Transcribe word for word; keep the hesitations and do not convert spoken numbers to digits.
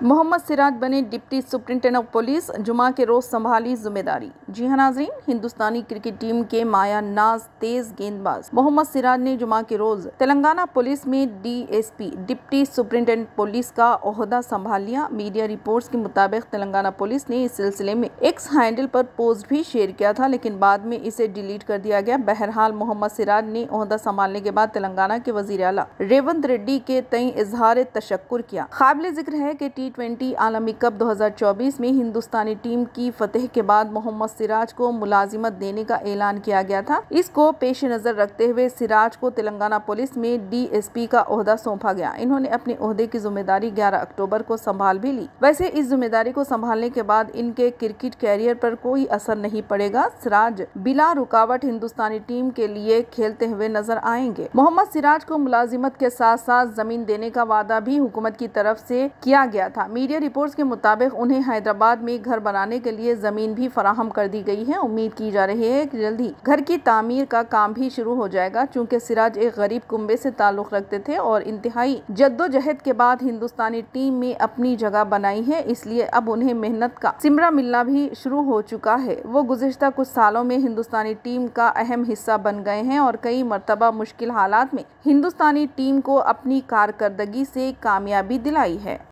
मोहम्मद सिराज बने deputy superintendent of police, जुमा के रोज संभाली जिम्मेदारी। जी हां नाजरीन, हिंदुस्तानी क्रिकेट टीम के माया नाज तेज गेंदबाज मोहम्मद सिराज ने जुमा के रोज तेलंगाना पुलिस में डीएसपी डिप्टी सुप्रिंटेंडेंट पुलिस का ओहदा संभाल लिया। मीडिया रिपोर्ट्स के मुताबिक तेलंगाना पुलिस ने इस सिलसिले में एक्स हैंडल पर पोस्ट भी शेयर किया था, लेकिन बाद में इसे डिलीट कर दिया गया। बहरहाल मोहम्मद सिराज ने ओहदा संभालने के बाद तेलंगाना के वजीर आला रेवंत रेड्डी के तई इजहार तशक्कुर किया। काबिल जिक्र है कि टी ट्वेंटी आलमी कप दो हज़ार चौबीस में हिंदुस्तानी टीम की फतेह के बाद मोहम्मद सिराज को मुलाजिमत देने का ऐलान किया गया था। इसको पेश नजर रखते हुए सिराज को तेलंगाना पुलिस में डीएसपी का ओहदा सौंपा गया। इन्होंने अपने ओहदे की जिम्मेदारी ग्यारह अक्टूबर को संभाल भी ली। वैसे इस जिम्मेदारी को संभालने के बाद इनके क्रिकेट कैरियर पर कोई असर नहीं पड़ेगा। सिराज बिला रुकावट हिंदुस्तानी टीम के लिए खेलते हुए नजर आएंगे। मोहम्मद सिराज को मुलाजिमत के साथ साथ जमीन देने का वादा भी हुकूमत की तरफ से किया गया था। मीडिया रिपोर्ट्स के मुताबिक उन्हें हैदराबाद में घर बनाने के लिए जमीन भी फराहम कर दी गई है। उम्मीद की जा रही है कि जल्द ही घर की तामीर का काम भी शुरू हो जाएगा। चूंकि सिराज एक गरीब कुंबे से ताल्लुक रखते थे और इंतहाई जद्दोजहद के बाद हिंदुस्तानी टीम में अपनी जगह बनाई है, इसलिए अब उन्हें मेहनत का सिमरा मिलना भी शुरू हो चुका है। वो गुज़िश्ता कुछ सालों में हिंदुस्तानी टीम का अहम हिस्सा बन गए हैं और कई मरतबा मुश्किल हालात में हिंदुस्तानी टीम को अपनी कारकर्दगी से कामयाबी दिलाई है।